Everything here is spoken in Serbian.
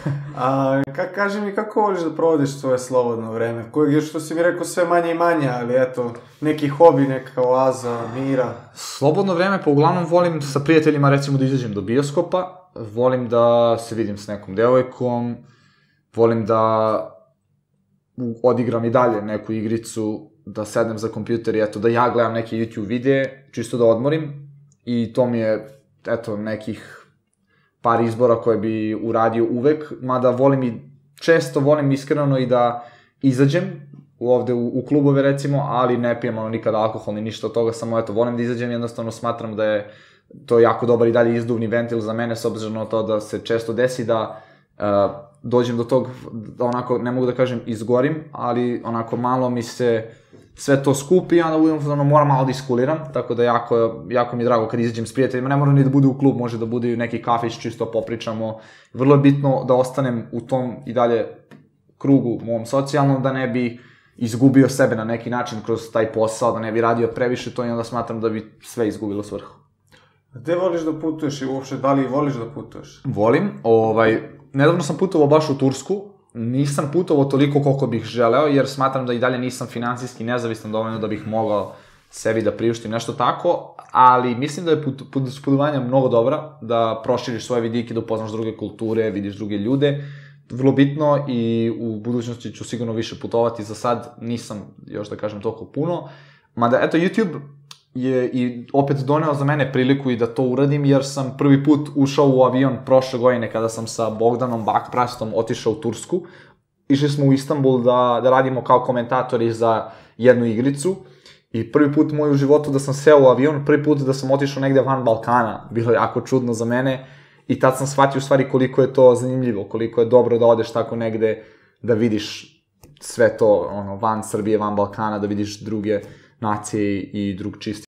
Kaži mi, kako voliš da provodiš svoje slobodno vreme? Kojeg je, što si mi rekao, sve manje i manje, ali eto, neki hobi, neka oaza, mira. Slobodno vreme, pa uglavnom volim sa prijateljima, recimo, da izađem do bioskopa, volim da se vidim s nekom devojkom, volim da odigram i dalje neku igricu, da sednem za kompjuter i eto, da ja gledam neke YouTube videe, čisto da odmorim, i to mi je, eto, nekih par izbora koje bi uradio uvek, mada često volim iskreno i da izađem ovde u klubove recimo, ali ne pijem nikada alkohol ni ništa od toga, samo eto, volim da izađem, jednostavno smatram da je to jako dobar i dalje izduvni ventil za mene, s obzirom na to da se često desi da dođem do tog, da onako, ne mogu da kažem izgorim, ali onako malo mi se sve to skupi i onda moram malo da iskuliram, tako da jako mi je drago kad izađem s prijateljima, ne mora ni da bude u klub, može da bude i neki kafić, čisto popričamo. Vrlo je bitno da ostanem u tom i dalje krugu mom socijalnom, da ne bi izgubio sebe na neki način kroz taj posao, da ne bi radio previše to i onda smatram da bi sve izgubilo svrhu. Gde voliš da putuješ i uopšte, da li voliš da putuješ? Volim, nedavno sam putovao baš u Tursku, nisam putovao toliko koliko bih želeo, jer smatram da i dalje nisam finansijski nezavistan dovoljno da bih mogao sebi da priuštim nešto tako, ali mislim da je putovanje mnogo dobra, da proširiš svoje vidike, da upoznaš druge kulture, vidiš druge ljude, vrlo bitno i u budućnosti ću sigurno više putovati, za sad nisam još da kažem toliko puno, mada eto YouTube je i opet doneo za mene priliku i da to uradim, jer sam prvi put ušao u avion prošle godine kada sam sa Bogdanom Bakprastom otišao u Tursku. Išli smo u Istanbul da radimo kao komentatori za jednu igricu i prvi put moj u životu da sam seo u avion, prvi put da sam otišao negde van Balkana, bilo je jako čudno za mene i tad sam shvatio u stvari koliko je to zanimljivo, koliko je dobro da odeš tako negde da vidiš sve to van Srbije, van Balkana, da vidiš druge nacije i drugčisti